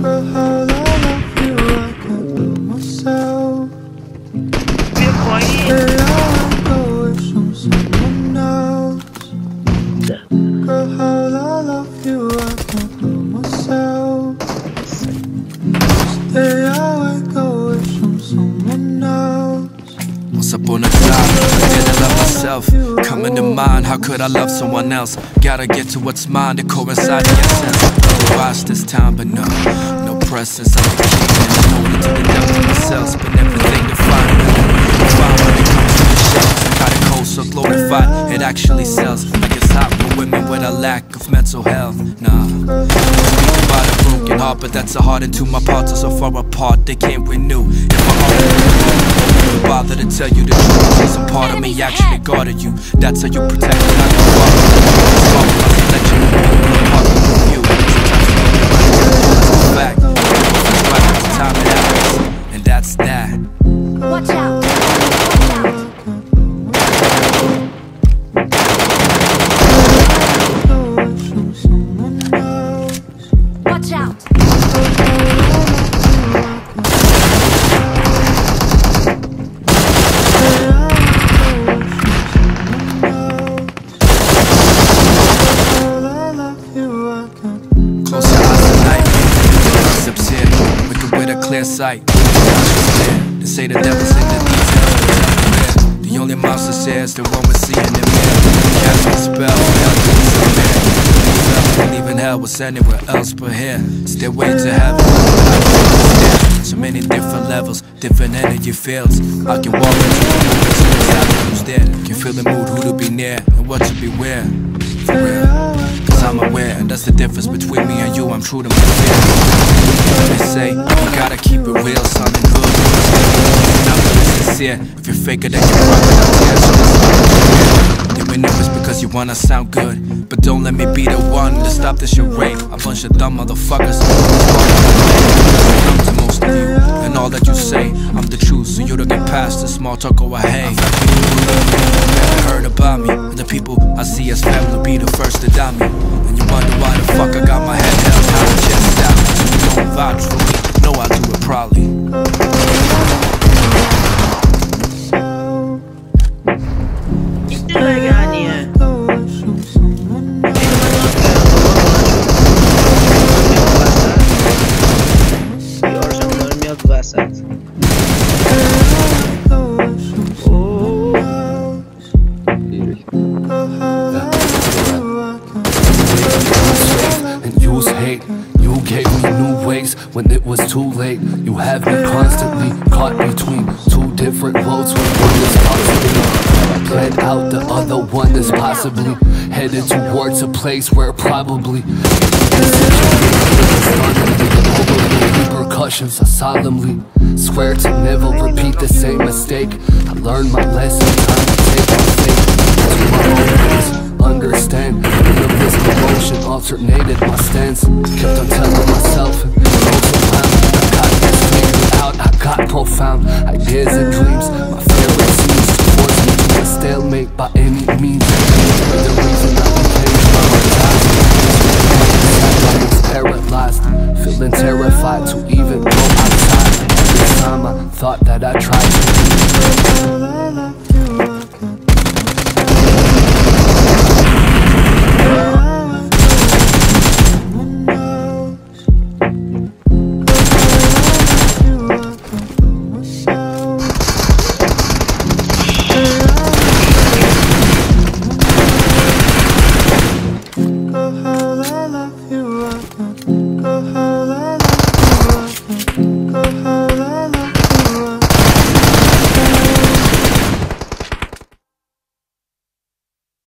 Girl, how I love you, I can't do myself. Say I wanna go with someone else. Girl, how I love you, I can't do myself. Say I wanna go with someone else. Once upon a time, I didn't love myself. Coming to mind, how could I love someone else? Gotta get to what's mine to coincide the essence. Otherwise this time, but no presence. I'm the king and I know it to the depth of myself. Spend everything to find when it comes to the shells. Got it cold so glorified, it actually sells. Like it's hot for women with a lack of mental health. Nah, speak about a broken heart, but that's a heart into my parts are so far apart they can't renew. If my heart is bother to tell you the truth, say some part of me actually guarded you. That's how you protect me, not the father. It's all about selection, apart from you. Sometimes you back, it's right at the time it happens, and that's that. Watch out! Watch out! Close your eyes tonight, sips here, we can with a clear sight. They say the devil's in the details, the only monster says the one we're seeing in mirror. Casting a spell, believe in hell was anywhere else but here. Stairway to heaven, so many different levels, different energy fields. I can walk into the who's there. Can feel the mood, who to be near and what to beware. For real, cause I'm aware, and that's the difference between me and you. I'm true to my fear. They say you gotta keep it real, son, and good. Not really sincere. If you're faker, then you're probably not there. So listen, you're nervous because you wanna sound good, but don't let me be the one to stop this charade. A bunch of dumb motherfuckers. I'm to most of you, and all that you say, I'm the truth. So you don't get past the small talk or hey. Never heard about me, and the people I see as family be the first to doubt me. And you wonder why the fuck I got my head held high, chest out. So you don't vouch for me, know I do it proudly. You gave me new ways when it was too late. You have me constantly caught between two different roads when one is possibly planned out, the other one is possibly headed towards a place where probably repercussions. I solemnly swear to never repeat the same mistake. I learned my lesson, time to take my fate to my own ways. Understand, none of this emotion alternated my stance. Kept on telling myself, and I got this figured out. I got profound ideas and dreams. My favorite seems to force me to a stalemate by any means. The reason I became traumatized, I was paralyzed, feeling terrified to even go outside. This time I thought that I tried to